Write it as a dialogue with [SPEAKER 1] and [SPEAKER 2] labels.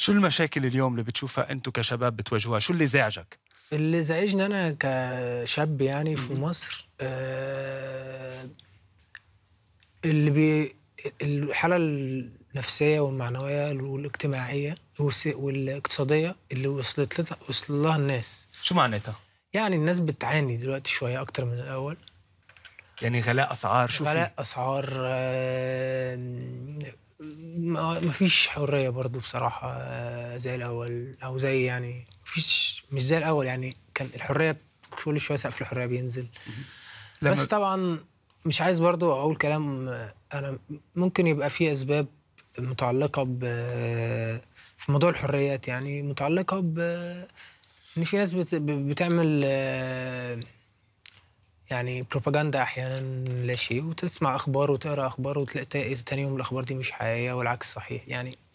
[SPEAKER 1] شو المشاكل اليوم اللي بتشوفها أنتم كشباب بتواجهوها؟ شو اللي زعجك؟
[SPEAKER 2] اللي زعجني أنا كشاب يعني في
[SPEAKER 1] اهم.
[SPEAKER 2] مصر اللي بي الحالة النفسية والمعنوية والاجتماعية والاقتصادية اللي وصل لها الناس.
[SPEAKER 1] شو معناتها؟
[SPEAKER 2] يعني الناس بتعاني دلوقتي شوية أكتر من الأول.
[SPEAKER 1] يعني غلاء أسعار شو في؟
[SPEAKER 2] غلاء أسعار، ما فيش حرية برضه بصراحة، زي الأول أو زي يعني مش زي الأول، يعني كان الحرية كل شوية سقف الحرية بينزل.
[SPEAKER 1] اهم.
[SPEAKER 2] بس
[SPEAKER 1] لمّا
[SPEAKER 2] طبعًا مش عايز برضه أقول كلام، أنا ممكن يبقى في أسباب متعلقة في موضوع الحريات، يعني متعلقة إن في ناس بتعمل يعني propaganda أحيانًا لا شيء، وتسمع أخبار وتقرا أخبار وتلاقي تاني يوم الأخبار دي مش حقيقية والعكس صحيح، يعني